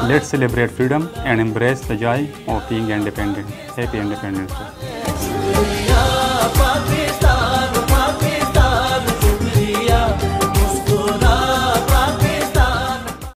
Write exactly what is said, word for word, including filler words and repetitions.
Let's celebrate freedom and embrace the joy of being independent. Happy Independence Day.